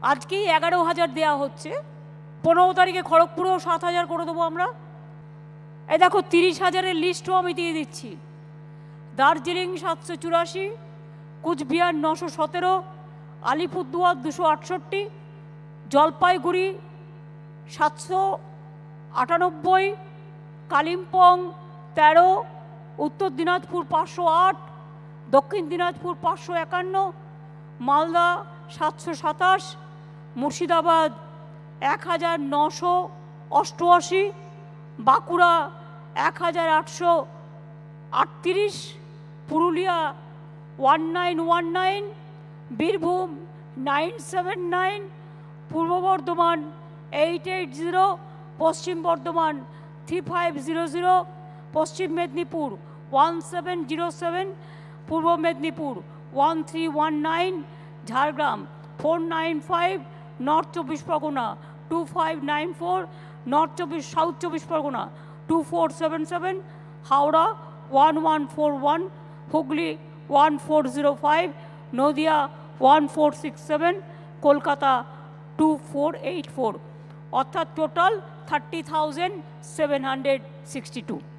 আজকেই 11,000 দেওয়া হচ্ছে, 15 তারিখে খড়গপুরেও 7,000 করে দেবো আমরা। এই দেখো 30,000-এর লিস্টও আমি দিয়ে দিচ্ছি। দার্জিলিং 784, কুচবিহার 917, আলিপুরদুয়ার 268, জলপাইগুড়ি 798, কালিম্পং 13, উত্তর দিনাজপুর 508, দক্ষিণ দিনাজপুর 551, মালদা 727, মুর্শিদাবাদ 1988, বাঁকুড়া 1838, পুরুলিয়া 1919, বীরভূম 979, পূর্ব বর্ধমান 880, পশ্চিম বর্ধমান 3500, পশ্চিম মেদিনীপুর 1707, পূর্ব মেদিনীপুর 1319, ঝাড়গ্রাম 495, নর্থ 24 পরগনা 2594, সাউথ 24 পরগনা 2477, হাওড়া 1141, হুগলি 1405, নদিয়া 1467, কলকাতা 2484, অর্থাৎ টোটাল 30,762।